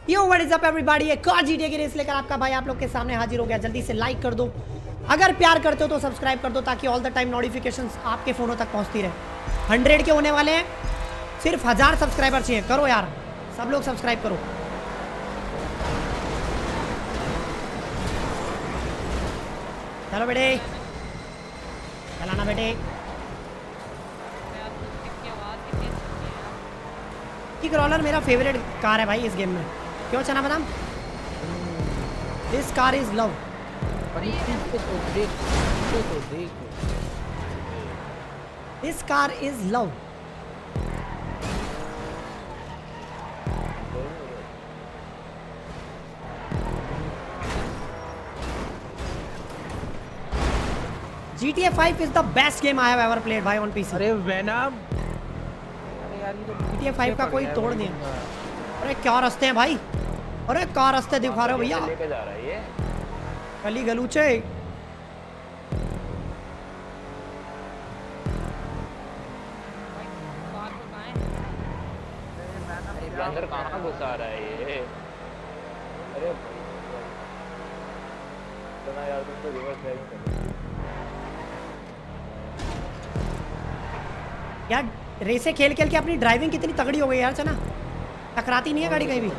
Yo what is up everybody, एक और GTA की रेस लेकर आपका भाई आप लोग के सामने हाजिर हो गया। जल्दी से लाइक कर दो, अगर प्यार करते हो तो सब्सक्राइब कर दो ताकि ऑल द टाइम नोटिफिकेशंस आपके फ़ोनों तक पहुंचती रहे। 100 के होने वाले हैं, सिर्फ 1000 सब्सक्राइबर चाहिए। करो यार, सब लोग सब्सक्राइब करो। चलो बेटे, चलाना बेटे। किक रोलर मेरा फेवरेट कार है भाई इस गेम में। क्यों चना बदाम? This car is love. This car is love. GTA 5 is the best game I have ever played भाई on PC। अरे वेनम, GTA 5 का कोई तोड़ नहीं है। अरे क्या रास्ते हैं भाई, अरे क्या रास्ते दिखा रहे हो भैया। लेके जा रहा है ये गली गलूचे। अंदर कहाँ घुसा रहा है ये? अरे इतना यार तुम तो रिवर्स ड्राइविंग कर रहे हो यार। रेसे खेल खेल के अपनी ड्राइविंग कितनी तगड़ी हो गई यार चना, टकराती नहीं है गाड़ी कहीं भी।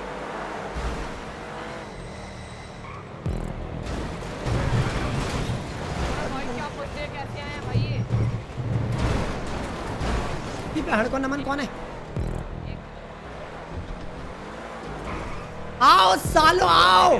बहड़ को नमन कौन है? आओ सालो आओ।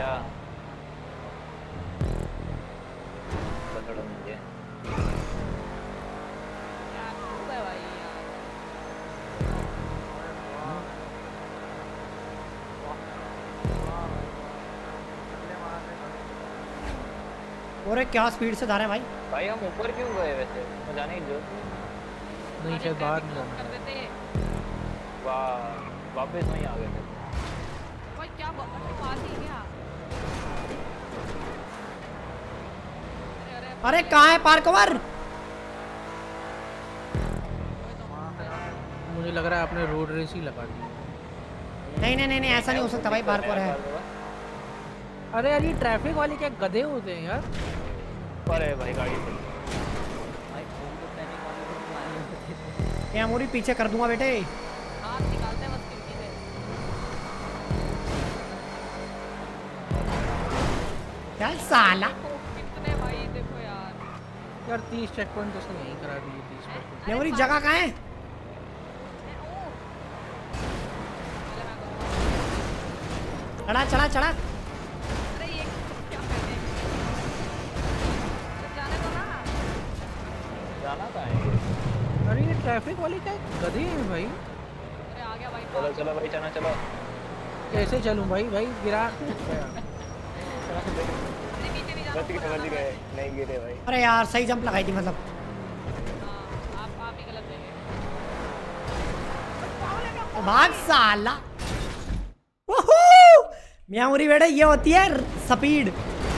और क्या स्पीड से जा रहे हैं भाई। भाई हम ऊपर क्यों गए वैसे? तो जाने की जरूरत नहीं, शायद बाहर नहीं जाना। वाह वापस वहीं आ गए थे भाई। क्या बात ही क्या? अरे कहाँ है पार्कवर? मुझे लग रहा है आपने रोड रेस ही लगा दी। नहीं नहीं नहीं नहीं, ऐसा नहीं हो सकता भाई, पार्कवर है। अरे यार ये ट्रैफिक वाले क्या गधे होते हैं यार। अरे भाई गाड़ी चल ये अमूरी पीछे कर दूंगा बेटे। हाथ निकालते हैं बस खिड़की से। क्या साला कितने भाई देखो यार। यार 30 चेक पॉइंट तो उसने यहीं करा दिए। 30 पॉइंट ये अमूरी जगह कहाँ है? चढ़ा चढ़ा चढ़ा। अरे ये क्या करते हैं? जाने दो ना। जाना कहाँ है? अरे ये ट्रैफिक वाले क्या गधे हैं भाई। अरे आ गया भाई। चलो चलो भाई, चलो चलो। कैसे चलूं भाई? भाई गिरा। बच गए, नहीं गिरे भाई। अरे यार सही जंप लगाई थी मतलब। आप ही गलत जगह। भाग साला। मियां मुरी बेटे, ये होती है स्पीड।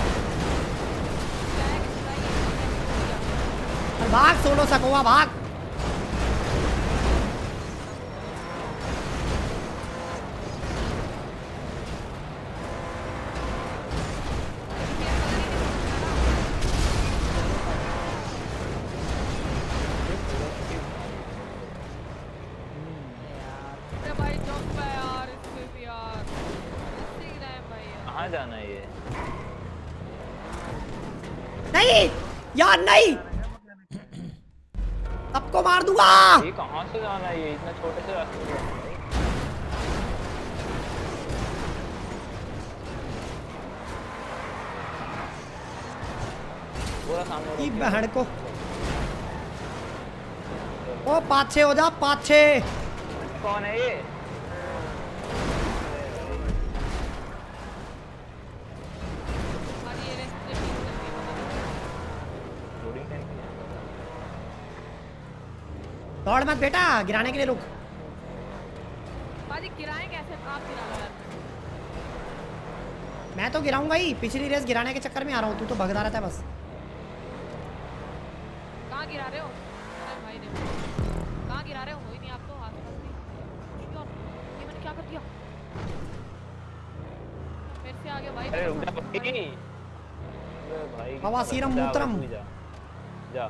भाग सोलो सकोवा भाग। जाना है ये? नहीं यार नहीं, सबको मार दूंगा। ये कहाँ से जाना है? ये इतना छोटे से रास्ते से जाना है? पूरा सामने ये बहन को। ओ पाछे हो जा, पाछे। कौन है ये? दौड़ मत बेटा, गिराने के लिए रुक। गिराएं कैसे? आप गिरा लो यार। मैं तो गिराऊंगा ही, पिछली रेस गिराने के चक्कर में आ रहा हूँ। तू तो भगदा रहता है बस। कहाँ गिरा रहे हो? अरे भाई देखो कहाँ गिरा रहे हो? कोई नहीं, आप तो आसपास भी। ये मैंने क्या कर दिया? कैसे आ गया भाई? अरे रुक जा भाई। अरे भाई बवासीरम मूत्रम। जा जा।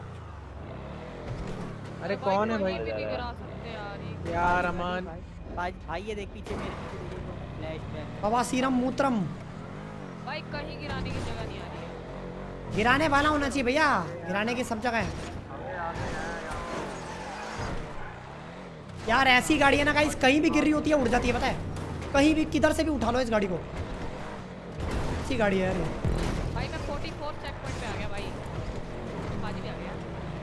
अरे कौन है भाई? भी नहीं गिरा सकते यार ये। यार अमन भाई ये देख पीछे मेरे पीछे फ्लैश बैक। बवासीरम मूत्रम। भाई कहीं गिराने की जगह नहीं आ रही है। गिराने वाला होना चाहिए भैया, गिराने की सब जगह है यार। ऐसी गाड़ी है ना गाइस, कहीं भी गिर रही होती है उड़ जाती है, पता है? कहीं भी किधर से भी उठा लो इस गाड़ी को, ऐसी गाड़ी है यार ये। भाई मैं 44 चेक पॉइंट पे आ गया भाई। बाजी भी आ गया।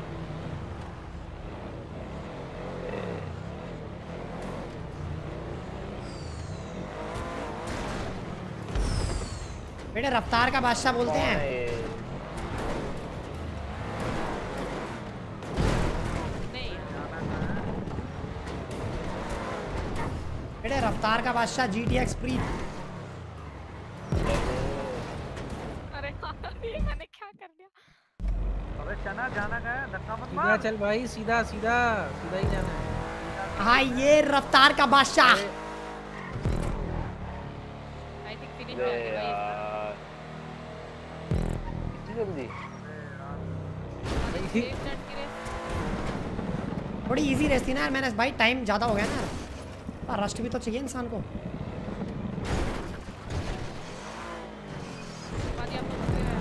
बेटे रफ्तार का बादशाह बोलते हैं। नहीं बेटे रफ्तार का बादशाह GTX प्री। अरे ये मैंने क्या कर दिया? अबे चना जाना का है, धक्का मत सीधा मार। चल भाई, सीधा सीधा सीधा ही जाना है। हाँ ये रफ्तार का बादशाह। आई थिंक फिनिश हो गया भाई। इतनी जल्दी? सेफ सेट की रेस। थोड़ी इजी रेस थी ना यार, मैंने भाई टाइम ज़्यादा हो गया ना यार, रस्ट भी तो चाहिए इंसान को। बाजी आप लोग कर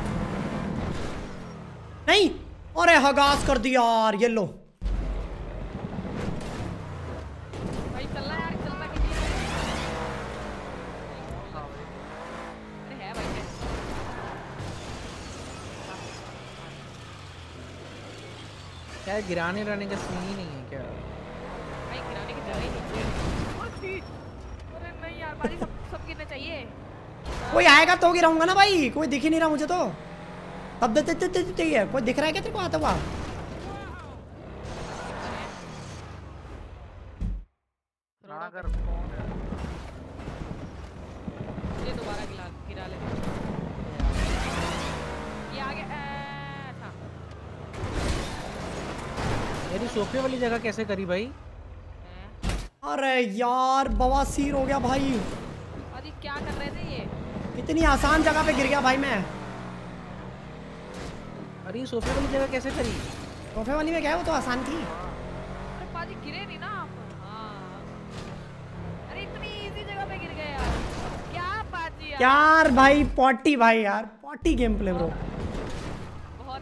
नहीं, अरे हगास कर दिया यार, ये लो। भाई चल रहा यार, चलता कीजिए। अरे है भाई है। क्या गिराने लाने का सीन ही नहीं है क्या? भाई गिराने की जगह ही नहीं है। अरे नहीं यार बाजी सब गिरने चाहिए। कोई आएगा तो गिराऊंगा ना भाई, कोई दिख ही नहीं रहा मुझे तो। तब देते चाहिए, कोई दिख रहा है क्या तेरे को आता हुआ? ना कर कौन है? ये दोबारा गिरा ले। ये आ गया। ऐसा मेरी सोफे वाली जगह कैसे करी भाई? अरे यार बवासीर हो गया भाई, बाजी क्या कर रहे थे ये? इतनी आसान जगह पे गिर गया भाई मैं। अरे ये सोफे वाली जगह कैसे करी? सोफे वाली में क्या है, वो तो आसान थी। अरे बाजी गिरे नहीं ना आप? हाँ अरे इतनी इजी जगह पे गिर गए यार। क्या बाजी यार। यार भाई पॉटी भाई, यार पॉटी गेम प्ले ब्रो। बहुत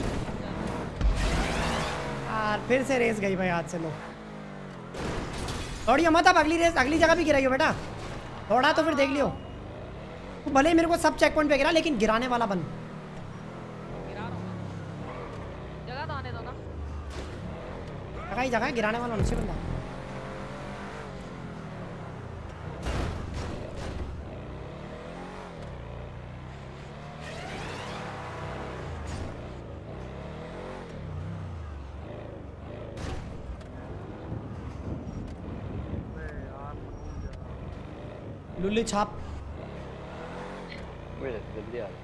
यार फिर से रेस गई भाई हाथ से। लो दौड़िए मत, अब अगली रेस अगली जगह भी गिराइयो बेटा। दौड़ा तो फिर देख लियो। तो भले ही मेरे को सब चेक पॉइंट पे गिरा, लेकिन गिराने वाला बन। गिरा रहा हूँ। जगह तो आने दो ना। जगह ही जगह है, गिराने वाला नीचे बंदा। लुल्ली छाप। जल्दी आ।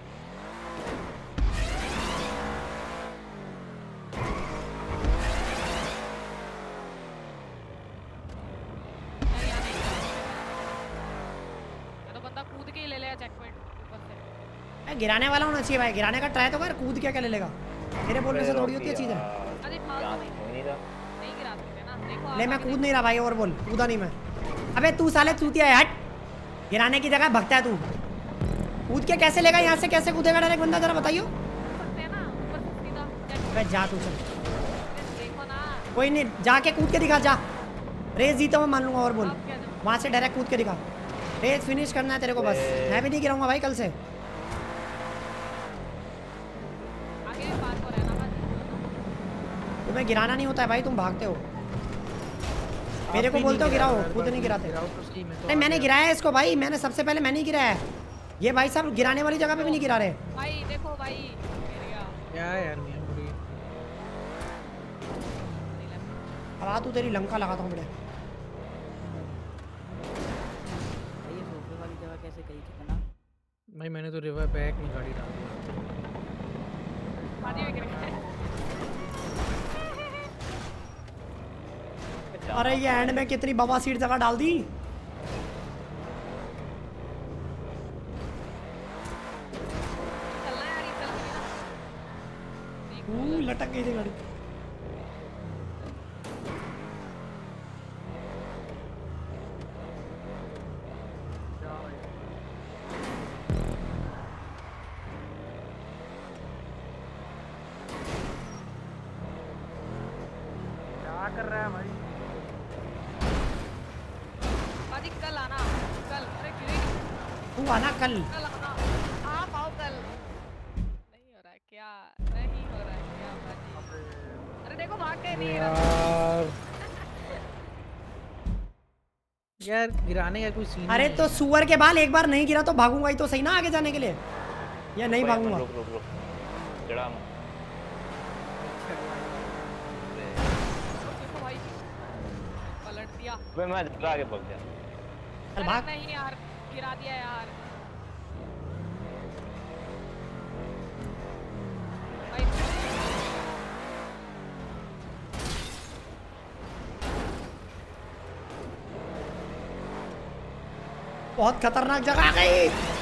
तो बंदा कूद के ही ले लेगा चेक पॉइंट ऊपर से। गिराने वाला होना चाहिए भाई, गिराने का ट्राई तो कर, कूद क्या ले लेगा? तेरे बोलने से थोड़ी होती है चीजें। अरे फालतू में नहीं गिरा सकते ना। देखो ले मैं कूद नहीं रहा भाई, और बोल कूदा नहीं मैं। अबे तू साले चूतिया है, हट। गिराने की जगह भगता है तू। कूद के कैसे लेगा यहाँ से, कैसे कूदेगा डायरेक्ट बंदा, जरा बताइयो। सकते हैं ना ऊपर से सीधा। अबे जा तू चल, देखो ना। कोई नहीं, जाके कूद के दिखा, जा। रेस जीता मैं मान लूंगा, और बोल अब क्या दूं? वहाँ से डायरेक्ट कूद के दिखा। रेस फिनिश करना है तेरे को बस। मैं भी नहीं गिराऊंगा भाई कल से। आगे भी पास हो रहना बाजी। तुम्हें गिराना नहीं होता है भाई, तुम भागते हो। मेरे को बोलते हो गिराओ, खुद नहीं गिराते। नहीं मैंने गिराया है इसको भाई, मैंने सबसे पहले मैंने ही गिराया है। ये भाई साहब गिराने वाली जगह पे भी नहीं गिरा रहे। भाई देखो भाई गिर गया। क्या है यार मियां मुरी? अब आ तू, तेरी लंका लगाता हूँ बेटा। ये सोफे वाली जगह कैसे कही थी ना? भाई मैंने तो रिवर बैक में गाड़ी डाल दी। बाजी में गिर गया। अरे ये एंड में कितनी बवा सीट जगह डाल दी। लटक गई थी गाड़ी। क्या कर रहा है भाई? पाजी कल आना, कल। अरे गिरेगी। तू आना कल। कल आना, आप आओ कल। नहीं हो रहा है क्या? नहीं हो रहा है क्या पाजी? अरे देखो भाग गए नहीं है। यार गिराने का कोई सीन अरे तो सुअर के बाल, एक बार नहीं गिरा तो भागूंगा ही तो सही ना आगे जाने के लिए, या नहीं भागूंगा? रुक रुक रुक चढ़ा मैं। देखो भाई पलट दिया। मैं जरा आगे भाग गया। चल अरे भाग। नहीं यार, गिरा दिया यार। भाई बहुत खतरनाक जगह आ गई।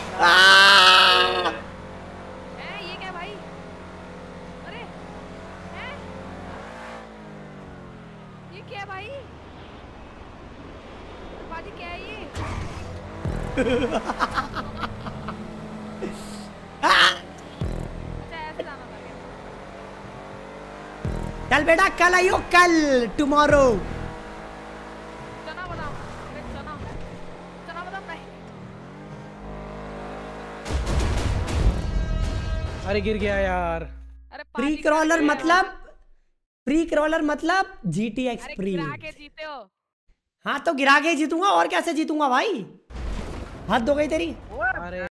है ये क्या भाई? अरे है ये क्या भाई? पाजी क्या है ये? अच्छा ऐसे जाना था क्या? चल बेटा कल आइयो, कल टुमारो। चना बादाम, अरे चना चना बादाम नहीं। अरे गिर गया यार। अरे प्री पाजी क्रॉलर गिरा मतलब, प्री क्रॉलर मतलब GTX अरे प्री। गिरा के जीते हो। हाँ तो गिरा के ही जीतूंगा, और कैसे जीतूंगा भाई? हद हो गई तेरी। अरे